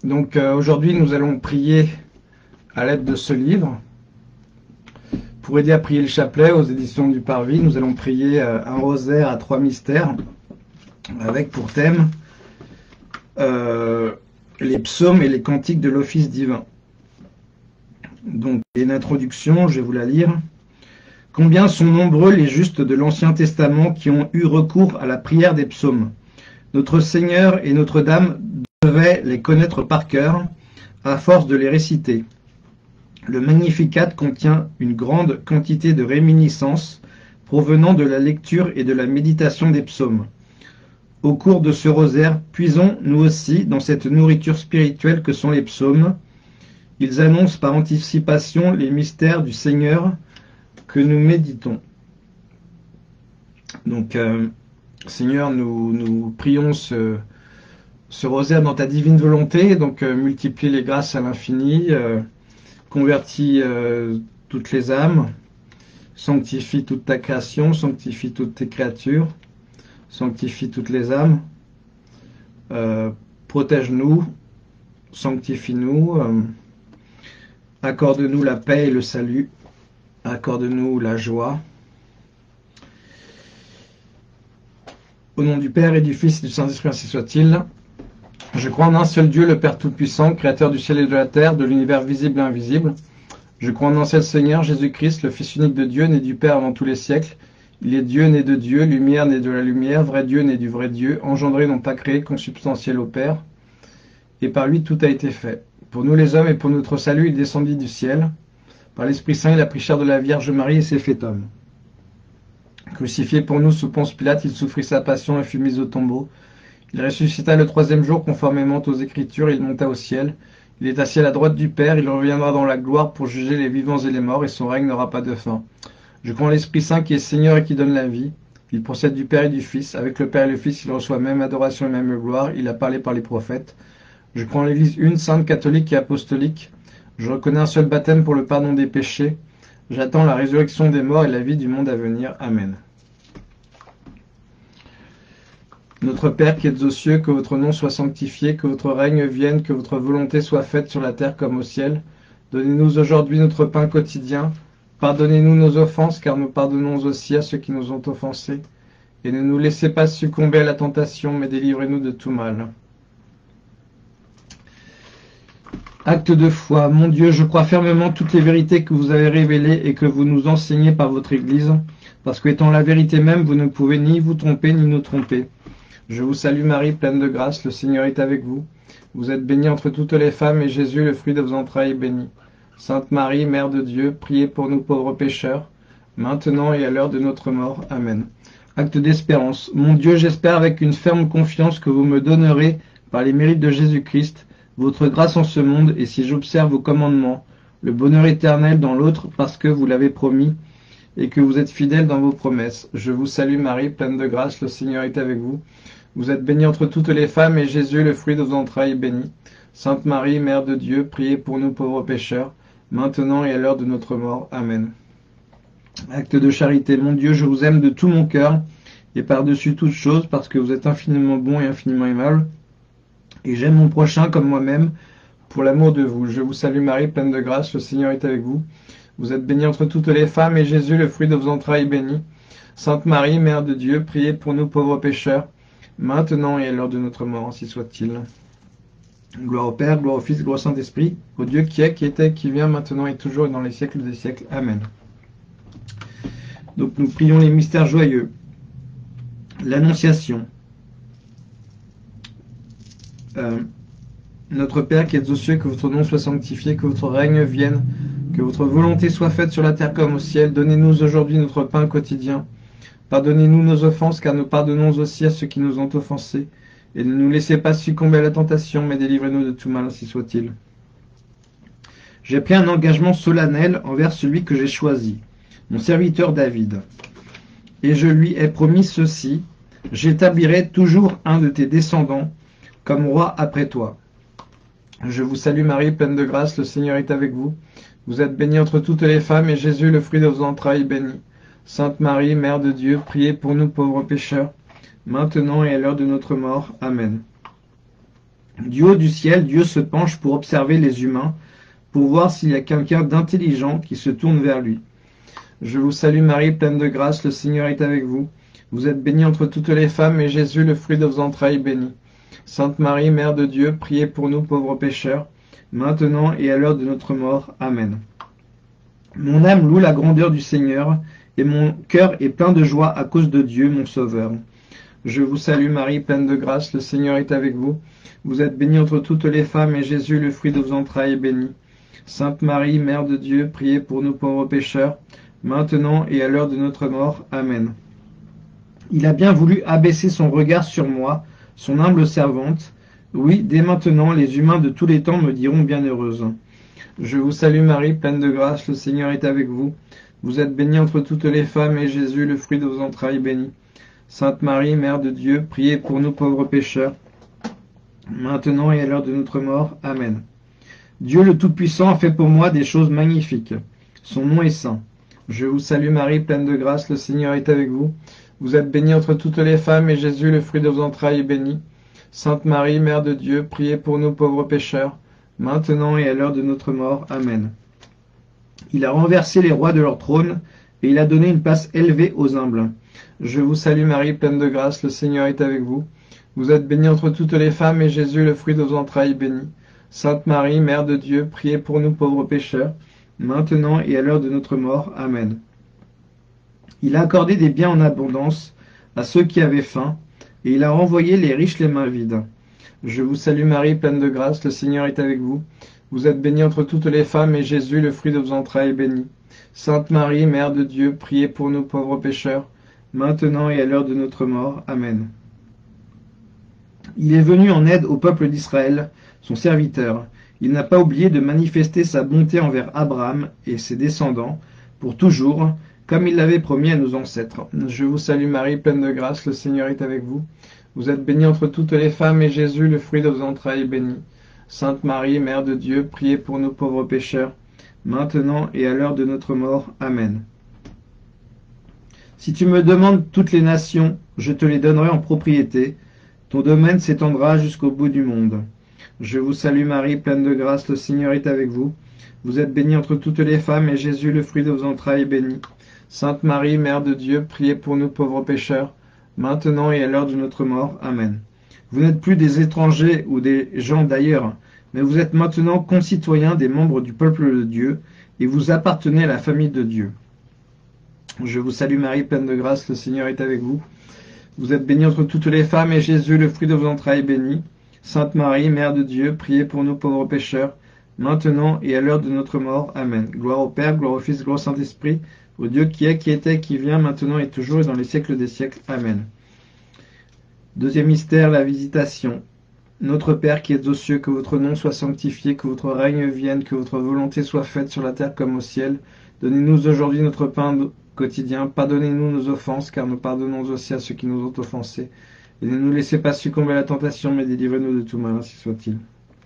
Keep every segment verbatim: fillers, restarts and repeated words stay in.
Donc euh, aujourd'hui, nous allons prier à l'aide de ce livre. Pour aider à prier le chapelet aux éditions du Parvis, nous allons prier euh, un rosaire à trois mystères avec pour thème euh, les psaumes et les cantiques de l'office divin. Donc, il y a une introduction, je vais vous la lire. Combien sont nombreux les justes de l'Ancien Testament qui ont eu recours à la prière des psaumes. Notre Seigneur et Notre-Dame devaient les connaître par cœur, à force de les réciter. Le Magnificat contient une grande quantité de réminiscences provenant de la lecture et de la méditation des psaumes. Au cours de ce rosaire, puisons nous aussi dans cette nourriture spirituelle que sont les psaumes. Ils annoncent par anticipation les mystères du Seigneur que nous méditons. Donc, euh, Seigneur, nous, nous prions ce, ce rosaire dans ta divine volonté, donc euh, multiplie les grâces à l'infini, euh, convertis euh, toutes les âmes, sanctifie toute ta création, sanctifie toutes tes créatures, sanctifie toutes les âmes, euh, protège-nous, sanctifie-nous, euh, accorde-nous la paix et le salut, accorde-nous la joie. Au nom du Père et du Fils et du Saint-Esprit, ainsi soit-il. Je crois en un seul Dieu, le Père Tout-Puissant, Créateur du ciel et de la terre, de l'univers visible et invisible. Je crois en un seul Seigneur, Jésus-Christ, le Fils unique de Dieu, né du Père avant tous les siècles. Il est Dieu, né de Dieu, lumière, né de la lumière, vrai Dieu, né du vrai Dieu, engendré, non pas créé, consubstantiel au Père. Et par lui, tout a été fait. Pour nous les hommes et pour notre salut, il descendit du ciel. Par l'Esprit Saint, il a pris chair de la Vierge Marie et s'est fait homme. Crucifié pour nous sous Ponce Pilate, il souffrit sa passion et fut mis au tombeau. Il ressuscita le troisième jour conformément aux Écritures, il monta au ciel. Il est assis à la droite du Père, il reviendra dans la gloire pour juger les vivants et les morts, et son règne n'aura pas de fin. Je crois en l'Esprit Saint qui est Seigneur et qui donne la vie. Il procède du Père et du Fils. Avec le Père et le Fils, il reçoit même adoration et même gloire. Il a parlé par les prophètes. Je crois en l'Église une, sainte, catholique et apostolique. Je reconnais un seul baptême pour le pardon des péchés. J'attends la résurrection des morts et la vie du monde à venir. Amen. Notre Père qui êtes aux cieux, que votre nom soit sanctifié, que votre règne vienne, que votre volonté soit faite sur la terre comme au ciel. Donnez-nous aujourd'hui notre pain quotidien. Pardonnez-nous nos offenses, car nous pardonnons aussi à ceux qui nous ont offensés. Et ne nous laissez pas succomber à la tentation, mais délivrez-nous de tout mal. Acte de foi. Mon Dieu, je crois fermement toutes les vérités que vous avez révélées et que vous nous enseignez par votre Église, parce qu'étant la vérité même, vous ne pouvez ni vous tromper ni nous tromper. Je vous salue Marie, pleine de grâce, le Seigneur est avec vous. Vous êtes bénie entre toutes les femmes, et Jésus, le fruit de vos entrailles, est béni. Sainte Marie, Mère de Dieu, priez pour nous pauvres pécheurs, maintenant et à l'heure de notre mort. Amen. Acte d'espérance. Mon Dieu, j'espère avec une ferme confiance que vous me donnerez, par les mérites de Jésus-Christ, votre grâce en ce monde, et si j'observe vos commandements, le bonheur éternel dans l'autre, parce que vous l'avez promis, et que vous êtes fidèle dans vos promesses. Je vous salue Marie, pleine de grâce, le Seigneur est avec vous. Vous êtes bénie entre toutes les femmes, et Jésus, le fruit de vos entrailles, est béni. Sainte Marie, Mère de Dieu, priez pour nous pauvres pécheurs, maintenant et à l'heure de notre mort. Amen. Acte de charité. Mon Dieu, je vous aime de tout mon cœur, et par-dessus toute chose, parce que vous êtes infiniment bon et infiniment aimable, et j'aime mon prochain comme moi-même, pour l'amour de vous. Je vous salue Marie, pleine de grâce, le Seigneur est avec vous. Vous êtes bénie entre toutes les femmes, et Jésus, le fruit de vos entrailles, est béni. Sainte Marie, Mère de Dieu, priez pour nous pauvres pécheurs, maintenant et à l'heure de notre mort, ainsi soit-il. Gloire au Père, gloire au Fils, gloire au Saint-Esprit, au Dieu qui est, qui était, qui vient, maintenant et toujours et dans les siècles des siècles. Amen. Donc nous prions les mystères joyeux. L'Annonciation. Euh, notre Père qui êtes aux cieux, que votre nom soit sanctifié, que votre règne vienne, que votre volonté soit faite sur la terre comme au ciel. Donnez-nous aujourd'hui notre pain quotidien. Pardonnez-nous nos offenses, car nous pardonnons aussi à ceux qui nous ont offensés. Et ne nous laissez pas succomber à la tentation, mais délivrez-nous de tout mal, ainsi soit-il. J'ai pris un engagement solennel envers celui que j'ai choisi, mon serviteur David. Et je lui ai promis ceci, j'établirai toujours un de tes descendants comme roi après toi. Je vous salue Marie, pleine de grâce, le Seigneur est avec vous. Vous êtes bénie entre toutes les femmes, et Jésus, le fruit de vos entrailles, est béni. Sainte Marie, Mère de Dieu, priez pour nous pauvres pécheurs, maintenant et à l'heure de notre mort. Amen. Du haut du ciel, Dieu se penche pour observer les humains, pour voir s'il y a quelqu'un d'intelligent qui se tourne vers lui. Je vous salue Marie, pleine de grâce, le Seigneur est avec vous. Vous êtes bénie entre toutes les femmes, et Jésus, le fruit de vos entrailles, est béni. Sainte Marie, Mère de Dieu, priez pour nous pauvres pécheurs, maintenant et à l'heure de notre mort. Amen. Mon âme loue la grandeur du Seigneur, et mon cœur est plein de joie à cause de Dieu, mon Sauveur. Je vous salue Marie, pleine de grâce, le Seigneur est avec vous. Vous êtes bénie entre toutes les femmes, et Jésus, le fruit de vos entrailles, est béni. Sainte Marie, Mère de Dieu, priez pour nous pauvres pécheurs, maintenant et à l'heure de notre mort. Amen. Il a bien voulu abaisser son regard sur moi, son humble servante. Oui, dès maintenant, les humains de tous les temps me diront bienheureuse. Je vous salue Marie, pleine de grâce, le Seigneur est avec vous. Vous êtes bénie entre toutes les femmes, et Jésus, le fruit de vos entrailles, est béni. Sainte Marie, Mère de Dieu, priez pour nous pauvres pécheurs, maintenant et à l'heure de notre mort. Amen. Dieu le Tout-Puissant a fait pour moi des choses magnifiques. Son nom est saint. Je vous salue Marie, pleine de grâce, le Seigneur est avec vous. Vous êtes bénie entre toutes les femmes, et Jésus, le fruit de vos entrailles, est béni. Sainte Marie, Mère de Dieu, priez pour nous pauvres pécheurs, maintenant et à l'heure de notre mort. Amen. Il a renversé les rois de leur trône, et il a donné une place élevée aux humbles. Je vous salue Marie, pleine de grâce, le Seigneur est avec vous. Vous êtes bénie entre toutes les femmes, et Jésus, le fruit de vos entrailles, est béni. Sainte Marie, Mère de Dieu, priez pour nous pauvres pécheurs, maintenant et à l'heure de notre mort. Amen. Il a accordé des biens en abondance à ceux qui avaient faim, et il a renvoyé les riches les mains vides. Je vous salue Marie, pleine de grâce, le Seigneur est avec vous. Vous êtes bénie entre toutes les femmes, et Jésus, le fruit de vos entrailles, est béni. Sainte Marie, Mère de Dieu, priez pour nous pauvres pécheurs, maintenant et à l'heure de notre mort. Amen. Il est venu en aide au peuple d'Israël, son serviteur. Il n'a pas oublié de manifester sa bonté envers Abraham et ses descendants, pour toujours, comme il l'avait promis à nos ancêtres. Je vous salue Marie, pleine de grâce, le Seigneur est avec vous. Vous êtes bénie entre toutes les femmes, et Jésus, le fruit de vos entrailles, est béni. Sainte Marie, Mère de Dieu, priez pour nous pauvres pécheurs, maintenant et à l'heure de notre mort. Amen. Si tu me demandes toutes les nations, je te les donnerai en propriété. Ton domaine s'étendra jusqu'au bout du monde. Je vous salue Marie, pleine de grâce, le Seigneur est avec vous. Vous êtes bénie entre toutes les femmes, et Jésus, le fruit de vos entrailles, est béni. Sainte Marie, Mère de Dieu, priez pour nous pauvres pécheurs, maintenant et à l'heure de notre mort. Amen. Vous n'êtes plus des étrangers ou des gens d'ailleurs, mais vous êtes maintenant concitoyens des membres du peuple de Dieu, et vous appartenez à la famille de Dieu. Je vous salue Marie, pleine de grâce, le Seigneur est avec vous. Vous êtes bénie entre toutes les femmes, et Jésus, le fruit de vos entrailles, est béni. Sainte Marie, Mère de Dieu, priez pour nous pauvres pécheurs, maintenant et à l'heure de notre mort. Amen. Gloire au Père, gloire au Fils, gloire au Saint-Esprit, au Dieu qui est, qui était, qui vient, maintenant et toujours, et dans les siècles des siècles. Amen. Deuxième mystère, la visitation. Notre Père qui es aux cieux, que votre nom soit sanctifié, que votre règne vienne, que votre volonté soit faite sur la terre comme au ciel. Donnez-nous aujourd'hui notre pain quotidien. Pardonnez-nous nos offenses, car nous pardonnons aussi à ceux qui nous ont offensés. Et ne nous laissez pas succomber à la tentation, mais délivrez-nous de tout mal, ainsi soit-il.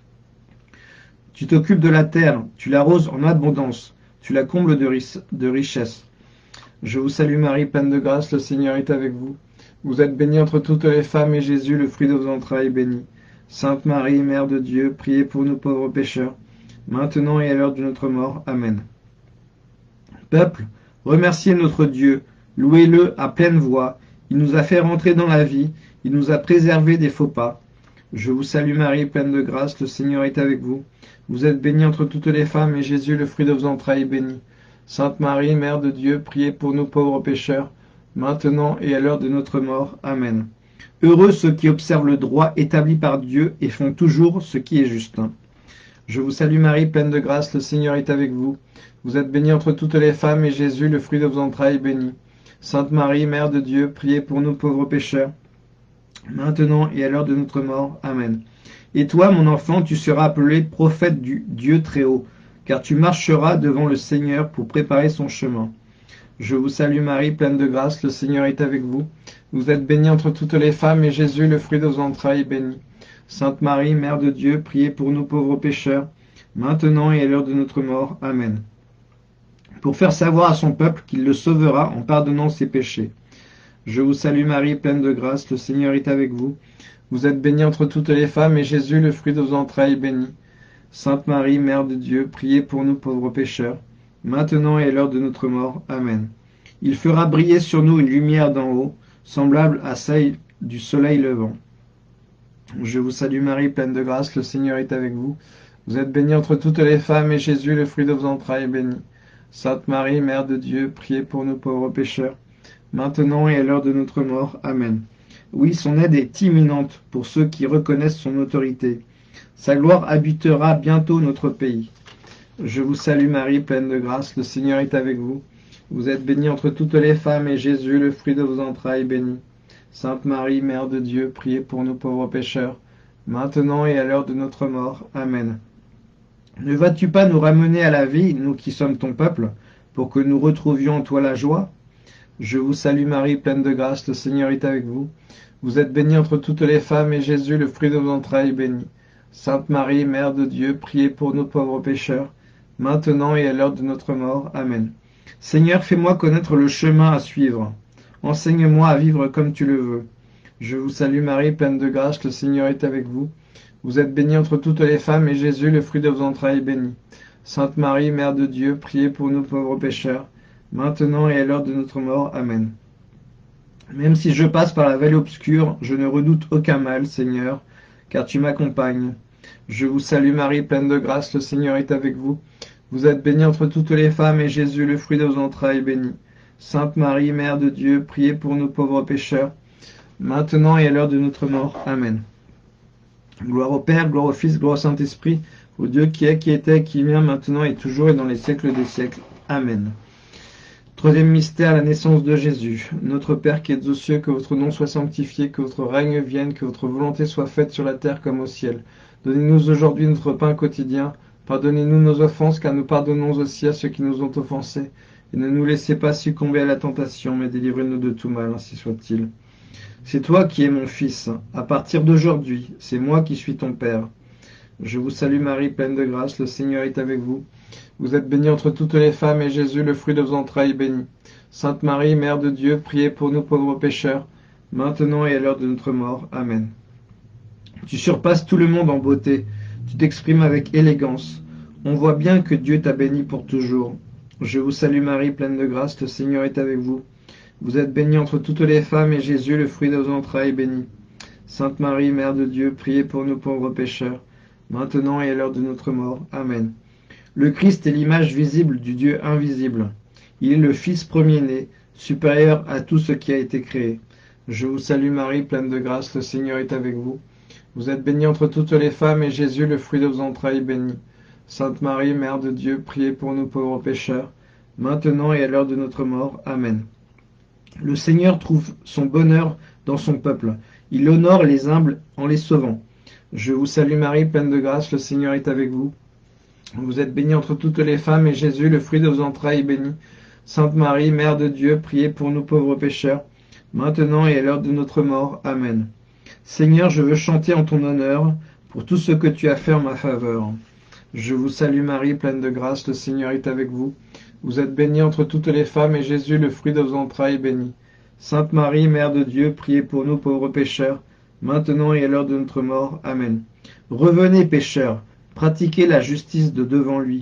Tu t'occupes de la terre, tu l'arroses en abondance, tu la combles de, ri- de richesse. Je vous salue Marie, pleine de grâce, le Seigneur est avec vous. Vous êtes bénie entre toutes les femmes, et Jésus, le fruit de vos entrailles, est béni. Sainte Marie, Mère de Dieu, priez pour nous pauvres pécheurs, maintenant et à l'heure de notre mort. Amen. Peuple, remerciez notre Dieu, louez-le à pleine voix. Il nous a fait rentrer dans la vie, il nous a préservés des faux pas. Je vous salue Marie, pleine de grâce, le Seigneur est avec vous. Vous êtes bénie entre toutes les femmes, et Jésus, le fruit de vos entrailles, est béni. Sainte Marie, Mère de Dieu, priez pour nous pauvres pécheurs, maintenant et à l'heure de notre mort. Amen. Heureux ceux qui observent le droit établi par Dieu et font toujours ce qui est juste. Je vous salue Marie, pleine de grâce, le Seigneur est avec vous. Vous êtes bénie entre toutes les femmes, et Jésus, le fruit de vos entrailles, est béni. Sainte Marie, Mère de Dieu, priez pour nous pauvres pécheurs, maintenant et à l'heure de notre mort. Amen. Et toi, mon enfant, tu seras appelé prophète du Dieu très haut, car tu marcheras devant le Seigneur pour préparer son chemin. Je vous salue Marie, pleine de grâce, le Seigneur est avec vous. Vous êtes bénie entre toutes les femmes, et Jésus, le fruit de vos entrailles, est béni. Sainte Marie, Mère de Dieu, priez pour nous pauvres pécheurs, maintenant et à l'heure de notre mort. Amen. Pour faire savoir à son peuple qu'il le sauvera en pardonnant ses péchés. Je vous salue Marie, pleine de grâce, le Seigneur est avec vous. Vous êtes bénie entre toutes les femmes, et Jésus, le fruit de vos entrailles, est béni. Sainte Marie, Mère de Dieu, priez pour nous pauvres pécheurs, maintenant et à l'heure de notre mort. Amen. Il fera briller sur nous une lumière d'en haut, semblable à celle du soleil levant. Je vous salue Marie, pleine de grâce, le Seigneur est avec vous. Vous êtes bénie entre toutes les femmes, et Jésus, le fruit de vos entrailles, est béni. Sainte Marie, Mère de Dieu, priez pour nous pauvres pécheurs, maintenant et à l'heure de notre mort. Amen. Oui, son aide est imminente pour ceux qui reconnaissent son autorité. Sa gloire habitera bientôt notre pays. Je vous salue Marie, pleine de grâce, le Seigneur est avec vous. Vous êtes bénie entre toutes les femmes, et Jésus, le fruit de vos entrailles, est béni. Sainte Marie, Mère de Dieu, priez pour nous pauvres pécheurs, maintenant et à l'heure de notre mort. Amen. Ne vas-tu pas nous ramener à la vie, nous qui sommes ton peuple, pour que nous retrouvions en toi la joie? Je vous salue Marie, pleine de grâce, le Seigneur est avec vous. Vous êtes bénie entre toutes les femmes, et Jésus, le fruit de vos entrailles, est béni. Sainte Marie, Mère de Dieu, priez pour nous pauvres pécheurs, maintenant et à l'heure de notre mort. Amen. Seigneur, fais-moi connaître le chemin à suivre. Enseigne-moi à vivre comme tu le veux. Je vous salue Marie, pleine de grâce, le Seigneur est avec vous. Vous êtes bénie entre toutes les femmes, et Jésus, le fruit de vos entrailles, est béni. Sainte Marie, Mère de Dieu, priez pour nous pauvres pécheurs, maintenant et à l'heure de notre mort. Amen. Même si je passe par la vallée obscure, je ne redoute aucun mal, Seigneur, car tu m'accompagnes. Je vous salue Marie, pleine de grâce, le Seigneur est avec vous. Vous êtes bénie entre toutes les femmes, et Jésus, le fruit de vos entrailles, est béni. Sainte Marie, Mère de Dieu, priez pour nous pauvres pécheurs, maintenant et à l'heure de notre mort. Amen. Gloire au Père, gloire au Fils, gloire au Saint-Esprit, au Dieu qui est, qui était, qui vient, maintenant et toujours et dans les siècles des siècles. Amen. Troisième mystère, la naissance de Jésus. Notre Père qui êtes aux cieux, que votre nom soit sanctifié, que votre règne vienne, que votre volonté soit faite sur la terre comme au ciel. Donnez-nous aujourd'hui notre pain quotidien. Pardonnez-nous nos offenses, car nous pardonnons aussi à ceux qui nous ont offensés. Et ne nous laissez pas succomber à la tentation, mais délivrez-nous de tout mal, ainsi soit-il. C'est toi qui es mon Fils. À partir d'aujourd'hui, c'est moi qui suis ton Père. Je vous salue Marie, pleine de grâce, le Seigneur est avec vous. Vous êtes bénie entre toutes les femmes, et Jésus, le fruit de vos entrailles, est béni. Sainte Marie, Mère de Dieu, priez pour nous pauvres pécheurs, maintenant et à l'heure de notre mort. Amen. Tu surpasses tout le monde en beauté. Tu t'exprimes avec élégance. On voit bien que Dieu t'a béni pour toujours. Je vous salue Marie, pleine de grâce, le Seigneur est avec vous. Vous êtes bénie entre toutes les femmes, et Jésus, le fruit de vos entrailles, est béni. Sainte Marie, Mère de Dieu, priez pour nous pauvres pécheurs, maintenant et à l'heure de notre mort. Amen. Le Christ est l'image visible du Dieu invisible. Il est le Fils premier-né, supérieur à tout ce qui a été créé. Je vous salue Marie, pleine de grâce, le Seigneur est avec vous. Vous êtes bénie entre toutes les femmes, et Jésus, le fruit de vos entrailles, est béni. Sainte Marie, Mère de Dieu, priez pour nous pauvres pécheurs, maintenant et à l'heure de notre mort. Amen. Le Seigneur trouve son bonheur dans son peuple. Il honore les humbles en les sauvant. Je vous salue Marie, pleine de grâce, le Seigneur est avec vous. Vous êtes bénie entre toutes les femmes, et Jésus, le fruit de vos entrailles, est béni. Sainte Marie, Mère de Dieu, priez pour nous pauvres pécheurs, maintenant et à l'heure de notre mort. Amen. Seigneur, je veux chanter en ton honneur pour tout ce que tu as fait en ma faveur. Je vous salue Marie, pleine de grâce, le Seigneur est avec vous. Vous êtes bénie entre toutes les femmes, et Jésus, le fruit de vos entrailles, est béni. Sainte Marie, Mère de Dieu, priez pour nous pauvres pécheurs, maintenant et à l'heure de notre mort. Amen. Revenez, pécheurs, pratiquez la justice de devant lui.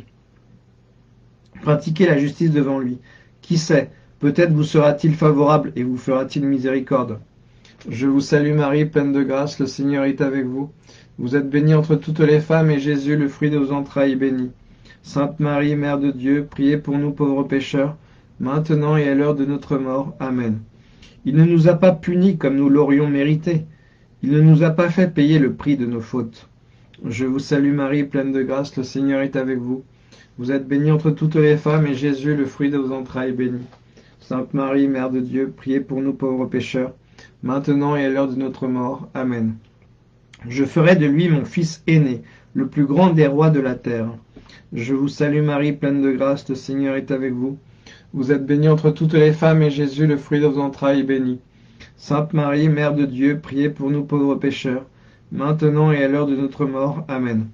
Pratiquez la justice devant lui. Qui sait, peut-être vous sera-t-il favorable et vous fera-t-il miséricorde. Je vous salue Marie, pleine de grâce, le Seigneur est avec vous. Vous êtes bénie entre toutes les femmes, et Jésus, le fruit de vos entrailles, est béni. Sainte Marie, Mère de Dieu, priez pour nous pauvres pécheurs, maintenant et à l'heure de notre mort. Amen. Il ne nous a pas punis comme nous l'aurions mérité. Il ne nous a pas fait payer le prix de nos fautes. Je vous salue Marie, pleine de grâce, le Seigneur est avec vous. Vous êtes bénie entre toutes les femmes, et Jésus, le fruit de vos entrailles, est béni. Sainte Marie, Mère de Dieu, priez pour nous pauvres pécheurs, maintenant et à l'heure de notre mort. Amen. Je ferai de lui mon fils aîné, le plus grand des rois de la terre. Je vous salue Marie, pleine de grâce, le Seigneur est avec vous. Vous êtes bénie entre toutes les femmes, et Jésus, le fruit de vos entrailles, est béni. Sainte Marie, Mère de Dieu, priez pour nous pauvres pécheurs, maintenant et à l'heure de notre mort. Amen.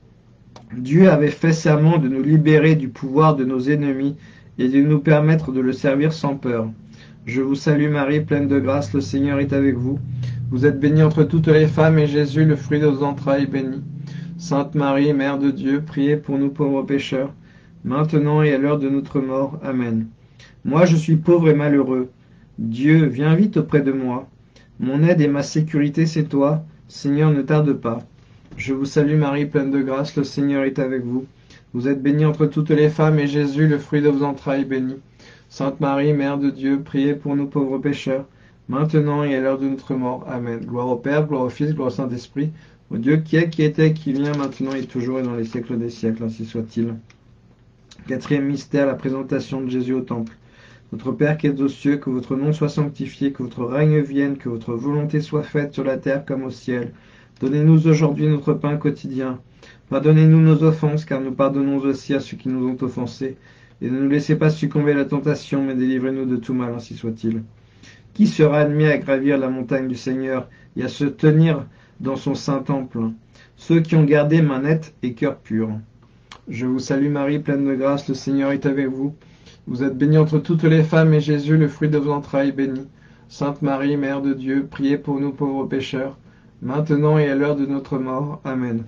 Dieu avait fait serment de nous libérer du pouvoir de nos ennemis et de nous permettre de le servir sans peur. Je vous salue Marie, pleine de grâce, le Seigneur est avec vous. Vous êtes bénie entre toutes les femmes, et Jésus, le fruit de vos entrailles, est béni. Sainte Marie, Mère de Dieu, priez pour nous pauvres pécheurs, maintenant et à l'heure de notre mort. Amen. Moi, je suis pauvre et malheureux. Dieu, viens vite auprès de moi. Mon aide et ma sécurité, c'est toi. Seigneur, ne tarde pas. Je vous salue Marie, pleine de grâce, le Seigneur est avec vous. Vous êtes bénie entre toutes les femmes, et Jésus, le fruit de vos entrailles, est béni. Sainte Marie, Mère de Dieu, priez pour nous pauvres pécheurs, maintenant et à l'heure de notre mort. Amen. Gloire au Père, gloire au Fils, gloire au Saint-Esprit, au Dieu qui est, qui était, qui vient, maintenant et toujours et dans les siècles des siècles, ainsi soit-il. Quatrième mystère, la présentation de Jésus au temple. Notre Père qui es aux cieux, que votre nom soit sanctifié, que votre règne vienne, que votre volonté soit faite sur la terre comme au ciel. Donnez-nous aujourd'hui notre pain quotidien. Pardonnez-nous nos offenses, car nous pardonnons aussi à ceux qui nous ont offensés. Et ne nous laissez pas succomber à la tentation, mais délivrez-nous de tout mal, ainsi soit-il. Qui sera admis à gravir la montagne du Seigneur et à se tenir dans son saint temple? Ceux qui ont gardé main nette et cœur pur. Je vous salue Marie, pleine de grâce, le Seigneur est avec vous. Vous êtes bénie entre toutes les femmes, et Jésus, le fruit de vos entrailles, est béni. Sainte Marie, Mère de Dieu, priez pour nous pauvres pécheurs, maintenant et à l'heure de notre mort. Amen.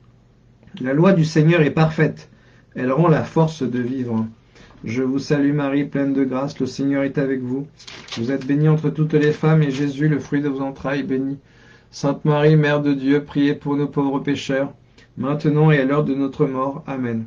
La loi du Seigneur est parfaite, elle rend la force de vivre. Je vous salue Marie, pleine de grâce, le Seigneur est avec vous. Vous êtes bénie entre toutes les femmes, et Jésus, le fruit de vos entrailles, est béni. Sainte Marie, Mère de Dieu, priez pour nos pauvres pécheurs, maintenant et à l'heure de notre mort. Amen.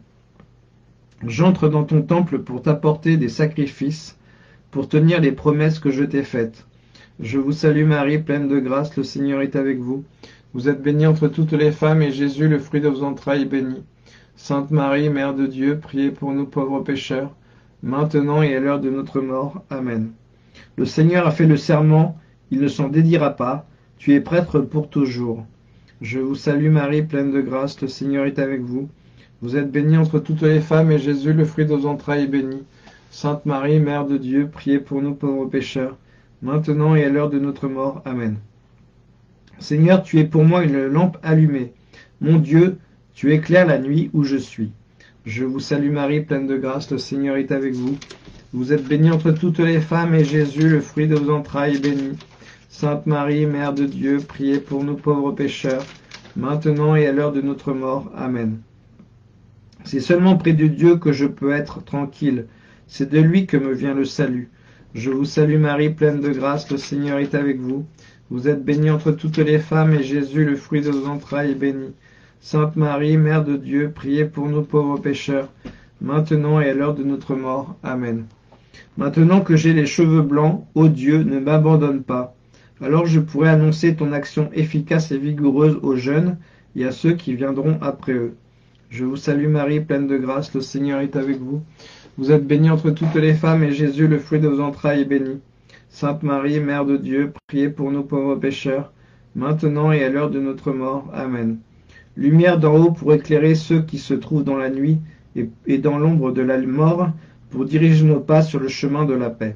J'entre dans ton temple pour t'apporter des sacrifices, pour tenir les promesses que je t'ai faites. Je vous salue Marie, pleine de grâce, le Seigneur est avec vous. Vous êtes bénie entre toutes les femmes, et Jésus, le fruit de vos entrailles, est béni. Sainte Marie, Mère de Dieu, priez pour nous pauvres pécheurs, maintenant et à l'heure de notre mort. Amen. Le Seigneur a fait le serment, il ne s'en dédira pas. Tu es prêtre pour toujours. Je vous salue Marie, pleine de grâce, le Seigneur est avec vous. Vous êtes bénie entre toutes les femmes, et Jésus, le fruit de vos entrailles, est béni. Sainte Marie, Mère de Dieu, priez pour nous pauvres pécheurs, maintenant et à l'heure de notre mort. Amen. Seigneur, tu es pour moi une lampe allumée. Mon Dieu, tu éclaires la nuit où je suis. Je vous salue Marie, pleine de grâce, le Seigneur est avec vous. Vous êtes bénie entre toutes les femmes, et Jésus, le fruit de vos entrailles, est béni. Sainte Marie, Mère de Dieu, priez pour nous pauvres pécheurs, maintenant et à l'heure de notre mort. Amen. C'est seulement près de Dieu que je peux être tranquille. C'est de lui que me vient le salut. Je vous salue Marie, pleine de grâce, le Seigneur est avec vous. Vous êtes bénie entre toutes les femmes, et Jésus, le fruit de vos entrailles, est béni. Sainte Marie, Mère de Dieu, priez pour nous pauvres pécheurs, maintenant et à l'heure de notre mort. Amen. Maintenant que j'ai les cheveux blancs, ô Dieu, ne m'abandonne pas. Alors je pourrai annoncer ton action efficace et vigoureuse aux jeunes et à ceux qui viendront après eux. Je vous salue Marie, pleine de grâce, le Seigneur est avec vous. Vous êtes bénie entre toutes les femmes, et Jésus, le fruit de vos entrailles, est béni. Sainte Marie, Mère de Dieu, priez pour nous pauvres pécheurs, maintenant et à l'heure de notre mort. Amen. Lumière d'en haut pour éclairer ceux qui se trouvent dans la nuit et, et dans l'ombre de la mort, pour diriger nos pas sur le chemin de la paix.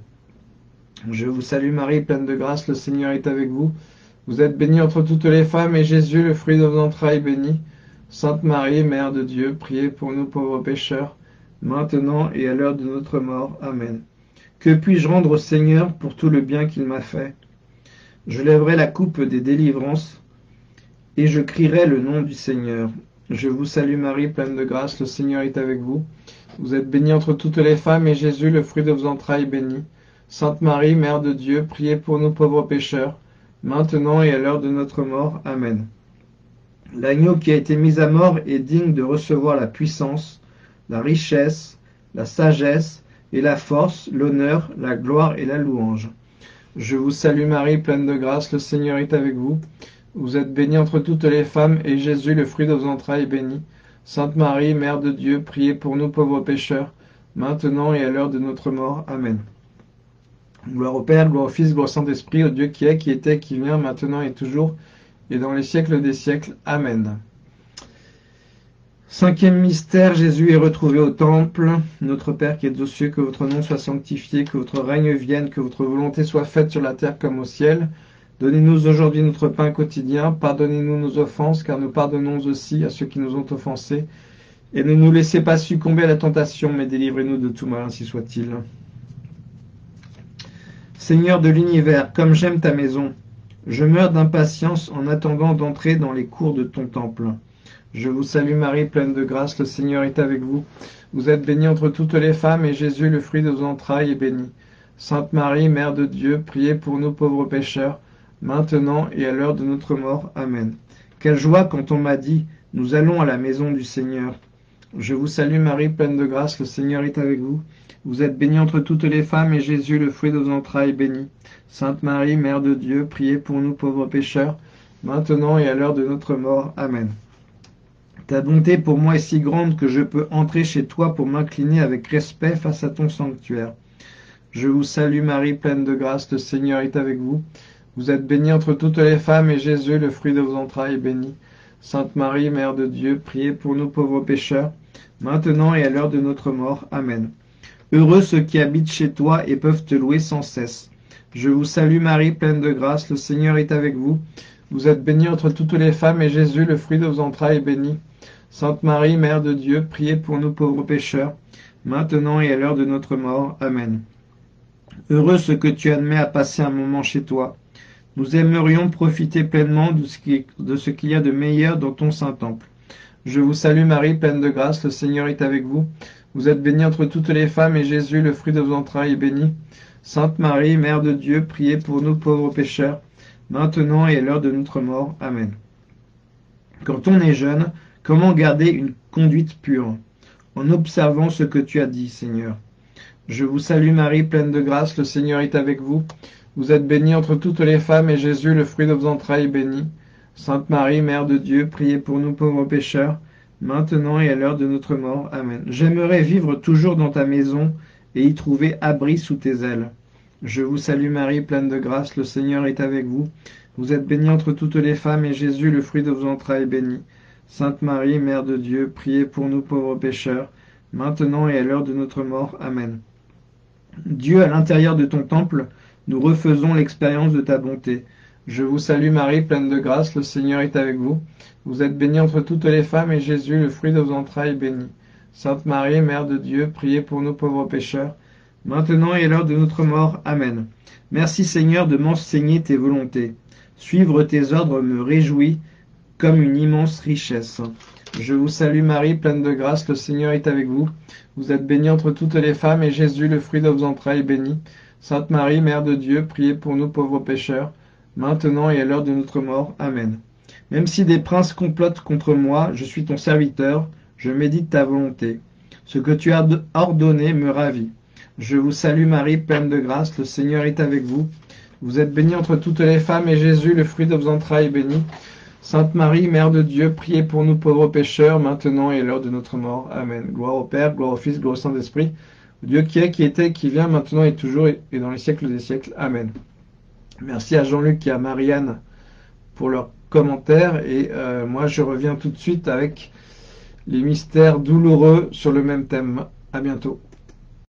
Je vous salue Marie, pleine de grâce, le Seigneur est avec vous. Vous êtes bénie entre toutes les femmes, et Jésus, le fruit de vos entrailles, est béni. Sainte Marie, Mère de Dieu, priez pour nous pauvres pécheurs, maintenant et à l'heure de notre mort. Amen. Que puis-je rendre au Seigneur pour tout le bien qu'il m'a fait? Je lèverai la coupe des délivrances, et je crierai le nom du Seigneur. Je vous salue Marie, pleine de grâce, le Seigneur est avec vous. Vous êtes bénie entre toutes les femmes, et Jésus, le fruit de vos entrailles, est béni. Sainte Marie, Mère de Dieu, priez pour nous pauvres pécheurs, maintenant et à l'heure de notre mort. Amen. L'agneau qui a été mis à mort est digne de recevoir la puissance, la richesse, la sagesse et la force, l'honneur, la gloire et la louange. Je vous salue Marie, pleine de grâce, le Seigneur est avec vous. Vous êtes bénie entre toutes les femmes, et Jésus, le fruit de vos entrailles, est béni. Sainte Marie, Mère de Dieu, priez pour nous pauvres pécheurs, maintenant et à l'heure de notre mort. Amen. Gloire au Père, gloire au Fils, gloire au Saint-Esprit, au Dieu qui est, qui était, qui vient, maintenant et toujours, et dans les siècles des siècles. Amen. Cinquième mystère, Jésus est retrouvé au temple. Notre Père qui êtes aux cieux, que votre nom soit sanctifié, que votre règne vienne, que votre volonté soit faite sur la terre comme au ciel. Donnez-nous aujourd'hui notre pain quotidien, pardonnez-nous nos offenses, car nous pardonnons aussi à ceux qui nous ont offensés. Et ne nous laissez pas succomber à la tentation, mais délivrez-nous de tout mal, ainsi soit-il. Seigneur de l'univers, comme j'aime ta maison, Je meurs d'impatience en attendant d'entrer dans les cours de ton temple. Je vous salue Marie, pleine de grâce, le Seigneur est avec vous. Vous êtes bénie entre toutes les femmes, et Jésus, le fruit de vos entrailles, est béni. Sainte Marie, Mère de Dieu, priez pour nous pauvres pécheurs, maintenant et à l'heure de notre mort. Amen. Quelle joie quand on m'a dit, nous allons à la maison du Seigneur. Je vous salue Marie, pleine de grâce, le Seigneur est avec vous. Vous êtes bénie entre toutes les femmes, et Jésus, le fruit de vos entrailles, est béni. Sainte Marie, Mère de Dieu, priez pour nous pauvres pécheurs, maintenant et à l'heure de notre mort. Amen. Ta bonté pour moi est si grande que je peux entrer chez toi pour m'incliner avec respect face à ton sanctuaire. Je vous salue Marie, pleine de grâce, le Seigneur est avec vous. Vous êtes bénie entre toutes les femmes, et Jésus, le fruit de vos entrailles, est béni. Sainte Marie, Mère de Dieu, priez pour nous pauvres pécheurs, maintenant et à l'heure de notre mort. Amen. Heureux ceux qui habitent chez toi et peuvent te louer sans cesse. Je vous salue Marie, pleine de grâce, le Seigneur est avec vous. Vous êtes bénie entre toutes les femmes, et Jésus, le fruit de vos entrailles, est béni. Sainte Marie, Mère de Dieu, priez pour nous pauvres pécheurs, maintenant et à l'heure de notre mort. Amen. Heureux ceux que tu admets à passer un moment chez toi. Nous aimerions profiter pleinement de ce qui- de ce qu'il y a de meilleur dans ton Saint-Temple. Je vous salue Marie, pleine de grâce, le Seigneur est avec vous. Vous êtes bénie entre toutes les femmes, et Jésus, le fruit de vos entrailles, est béni. Sainte Marie, Mère de Dieu, priez pour nous pauvres pécheurs, maintenant et à l'heure de notre mort. Amen. Quand on est jeune, comment garder une conduite pure? En observant ce que tu as dit, Seigneur. Je vous salue Marie, pleine de grâce, le Seigneur est avec vous. Vous êtes bénie entre toutes les femmes, et Jésus, le fruit de vos entrailles, est béni. Sainte Marie, Mère de Dieu, priez pour nous pauvres pécheurs, maintenant et à l'heure de notre mort. Amen. J'aimerais vivre toujours dans ta maison et y trouver abri sous tes ailes. Je vous salue Marie, pleine de grâce, le Seigneur est avec vous. Vous êtes bénie entre toutes les femmes, et Jésus, le fruit de vos entrailles, est béni. Sainte Marie, Mère de Dieu, priez pour nous pauvres pécheurs, maintenant et à l'heure de notre mort. Amen. Dieu, à l'intérieur de ton temple, nous refaisons l'expérience de ta bonté. Je vous salue Marie, pleine de grâce, le Seigneur est avec vous. Vous êtes bénie entre toutes les femmes, et Jésus, le fruit de vos entrailles, est béni. Sainte Marie, Mère de Dieu, priez pour nous pauvres pécheurs, maintenant et à l'heure de notre mort. Amen. Merci Seigneur de m'enseigner tes volontés. Suivre tes ordres me réjouit comme une immense richesse. Je vous salue Marie, pleine de grâce, le Seigneur est avec vous. Vous êtes bénie entre toutes les femmes, et Jésus, le fruit de vos entrailles, est béni. Sainte Marie, Mère de Dieu, priez pour nous pauvres pécheurs, maintenant et à l'heure de notre mort. Amen. Même si des princes complotent contre moi, je suis ton serviteur, je médite ta volonté. Ce que tu as ordonné me ravit. Je vous salue Marie, pleine de grâce, le Seigneur est avec vous. Vous êtes bénie entre toutes les femmes, et Jésus, le fruit de vos entrailles, est béni. Sainte Marie, Mère de Dieu, priez pour nous pauvres pécheurs, maintenant et à l'heure de notre mort. Amen. Gloire au Père, gloire au Fils, gloire au Saint-Esprit, Dieu qui est, qui était, qui vient, maintenant et toujours, et dans les siècles des siècles. Amen. Merci à Jean-Luc et à Marianne pour leurs commentaires, et euh, moi je reviens tout de suite avec les mystères douloureux sur le même thème. À bientôt.